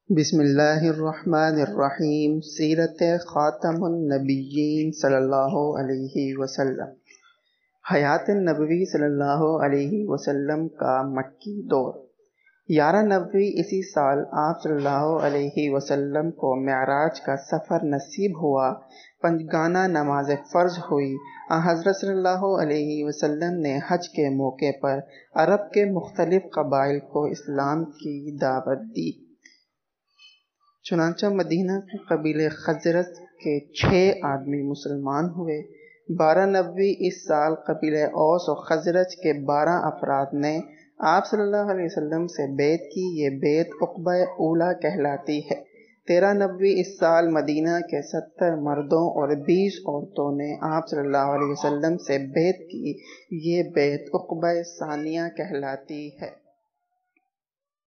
بسم اللہ الرحمن الرحیم۔ سیرت خاتم النبیین صلی اللہ علیہ وسلم۔ حیات النبوی صلی اللہ علیہ وسلم کا مکی دور۔ 11 نبوی اسی سال آپ صلی اللہ علیہ وسلم کو معراج کا سفر نصیب ہوا۔ پنجگانہ نماز فرض ہوئی۔ حضرت صلی اللہ علیہ وسلم نے حج کے موقع پر عرب کے مختلف قبائل کو اسلام کی دعوت دی۔ چنانچہ مدینہ کے قبیلے خزرج کے 6 آدمی مسلمان ہوئے۔ 12 نبوی اس سال قبیلے اوس و خزرج کے 12 افراد نے آپ صلی اللہ علیہ وسلم سے بیعت کی۔ یہ بیعت عقبہ اولیٰ کہلاتی ہے۔ 13 نبوی اس سال مدینہ کے 70 مردوں اور 20 عورتوں نے آپ صلی اللہ علیہ وسلم سے بیعت کی۔ یہ بیعت عقبہ ثانیہ کہلاتی ہے۔